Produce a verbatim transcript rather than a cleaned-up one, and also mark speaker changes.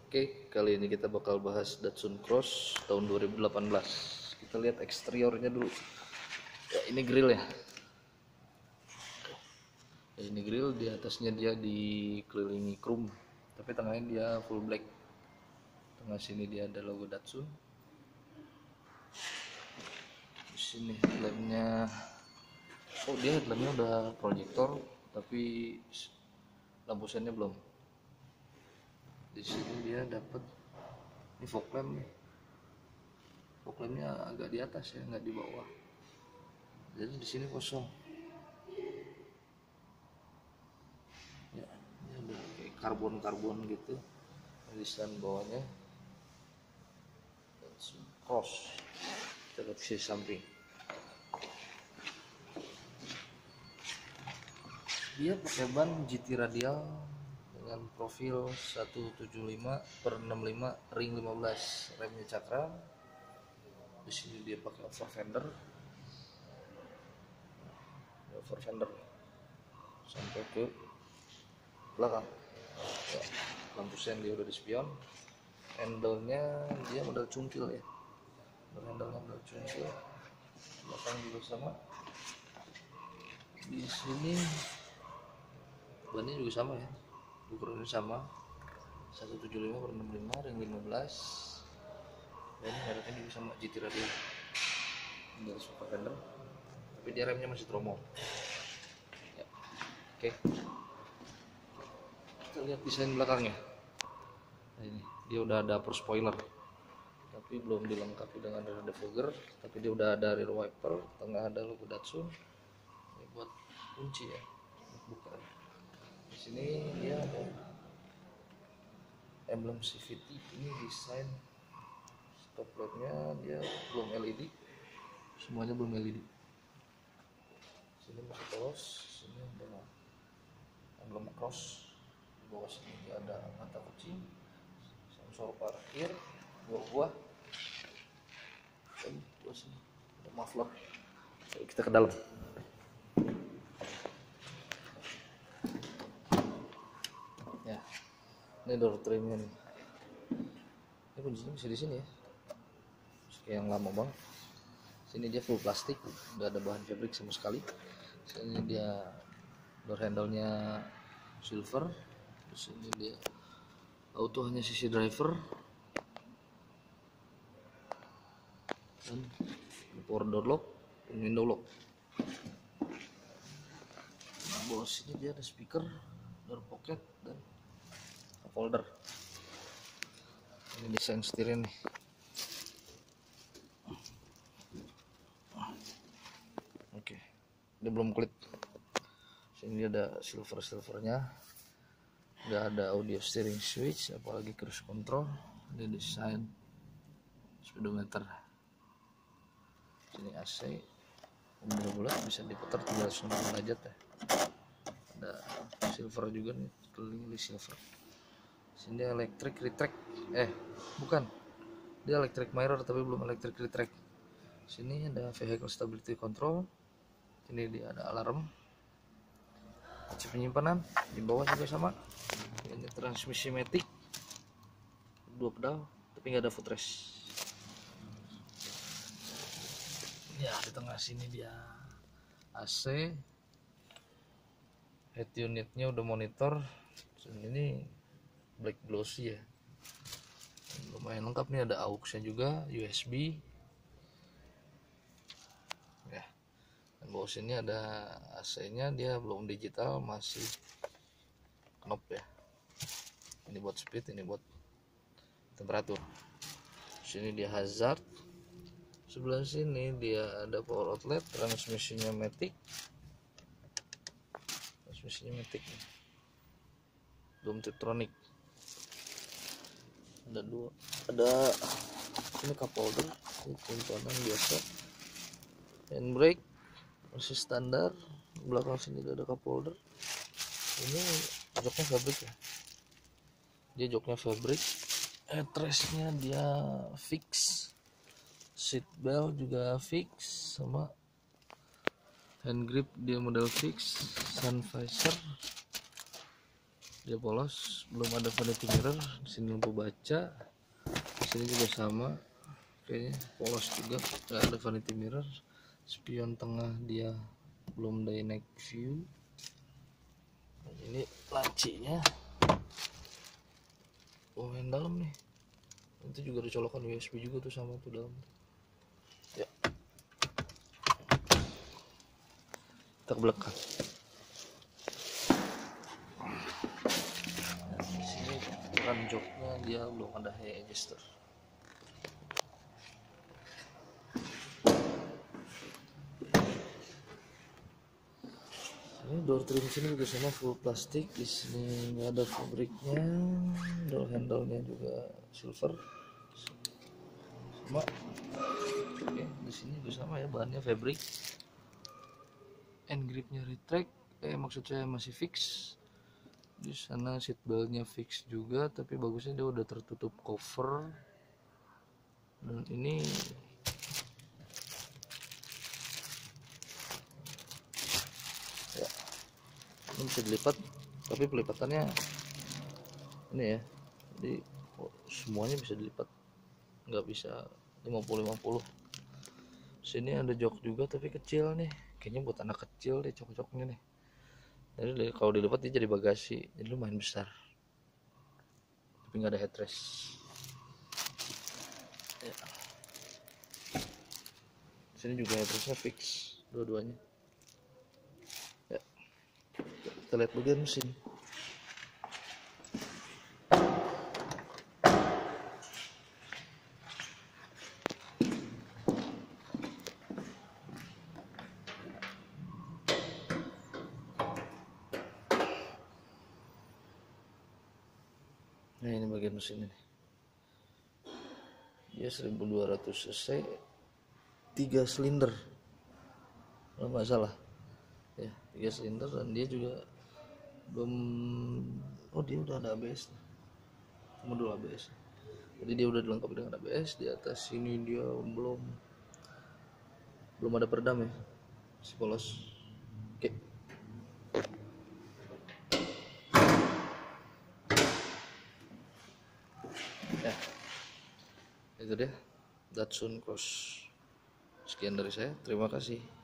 Speaker 1: Oke, kali ini kita bakal bahas Datsun Cross tahun dua ribu delapan belas. Kita lihat eksteriornya dulu. Ya, ini grill ya. ya. Ini grill, di atasnya dia dikelilingi chrome, tapi tengahnya dia full black. Tengah sini dia ada logo Datsun. Di sini headlampnya, oh dia headlampnya udah proyektor, tapi lampu sennya belum. Di sini dia dapat ini fog lamp nih. Fog lampnya agak di atas ya, nggak di bawah. Jadi di sini kosong. Ya, ini ada kayak karbon-karbon gitu. Tulisan bawahnya Cross. Kita lihat sisi samping. Dia pakai ban G T radial dengan profil seratus tujuh puluh lima per enam puluh lima ring lima belas, remnya cakram. Di sini dia pakai over fender, over fender sampai ke belakang. Ya, lampu sen dia udah di spion. Handle-nya dia model cungkil ya, handle-nya model cungkil. Belakang juga sama. Di sini bannya juga sama ya, ukurannya sama seratus tujuh puluh lima per enam puluh lima ring lima belas, dan mereknya juga sama G T radial dari super fender, tapi dia remnya masih Tromo ya. Oke, kita lihat desain belakangnya. Nah, ini dia udah ada upper spoiler tapi belum dilengkapi dengan rear defogger, tapi dia udah ada rear wiper. Tengah ada logo Datsun, ini buat kunci ya, buka. Di sini dia ada emblem C V T. Ini desain stop lampnya dia belum L E D, semuanya belum L E D. Sini masih polos. Sini ada emblem cross. Di bawah sini dia ada mata kucing, sensor parkir dua buah, dan di bawah sini ada muffler. Yuk kita ke dalam. Ya, ini door trimnya nih. Ini kuncinya bisa di sini ya, kayak yang lama banget. Sini dia full plastik, nggak ada bahan fabric sama sekali. Sini dia door handle-nya silver. Di sini dia auto hanya sisi driver, dan power door lock dan window lock. Nah, bawah sini dia ada speaker, door pocket, dan cup holder. Ini desain setirnya nih. Oke, dia belum kulit. Sini ada silver silvernya, nggak ada audio steering switch, apalagi cruise control. Ini desain speedometer. Sini A C umur bulat, bisa diputar tiga ratus enam puluh derajat ya. Ada silver juga nih, keliling silver. Sini dia electric retract, eh bukan, dia electric mirror tapi belum electric retract. Sini ada vehicle stability control. Ini dia ada alarm, kunci penyimpanan. Di bawah juga sama. Ini transmisi matic, dua pedal tapi nggak ada footrest. Ya, di tengah sini dia A C, head unitnya udah monitor. Ini black glossy ya, lumayan lengkap nih. Ada aux-nya juga, U S B ya. Dan bawah sini ada A C-nya, dia belum digital, masih knob ya. Ini buat speed, ini buat temperatur. Sini dia hazard. Sebelah sini dia ada power outlet, transmisinya matic. Transmisinya matic. Belum Tiptronic. Ada dua, ada ini cup holder, ini simpanan biasa. Handbrake masih standar. Belakang sini ada cup holder. Ini joknya fabric ya, dia joknya fabric. Headrestnya dia fix, seat belt juga fix, sama hand grip dia model fix. Sun visor dia polos, belum ada vanity mirror. Di sini lampu baca, di sini juga sama, kayaknya polos juga, nggak ada vanity mirror. Spion tengah dia belum dynamic view. Nah, ini lancinya, oh yang dalam nih, itu juga ada colokan U S B juga tuh, sama tuh dalam. Ya, kita ke belakang. Di sini rem joknya dia belum ada hay adjuster. Ini door trim sini juga sama full plastik. Di sini nggak ada fabriknya. Door handle-nya juga silver. Sama. Oke, di sini juga sama ya, bahannya fabric. End gripnya retract, eh maksud saya masih fix. Di sana seat beltnya fix juga, tapi bagusnya dia udah tertutup cover. Dan ini ya, ini bisa dilipat, tapi pelipatannya ini ya, jadi oh, semuanya bisa dilipat, nggak bisa lima puluh lima puluh. Sini ada jok juga tapi kecil nih, kayaknya buat anak kecil deh cocoknya nih. Jadi kalau dilipat dia jadi bagasi, jadi lumayan besar, tapi nggak ada headrest ya. Sini juga headrestnya fix dua-duanya ya. Kita lihat bagian mesin. Nah, ini bagian mesin ini. Dia seribu dua ratus cc, tiga silinder, kalau nggak salah ya, tiga silinder. Dan dia juga belum, oh dia udah ada A B S, modul A B S, jadi dia udah dilengkapi dengan A B S. Di atas sini dia belum belum ada peredam ya, si polos. Oke, ya itu dia Datsun Cross. Sekian dari saya, terima kasih.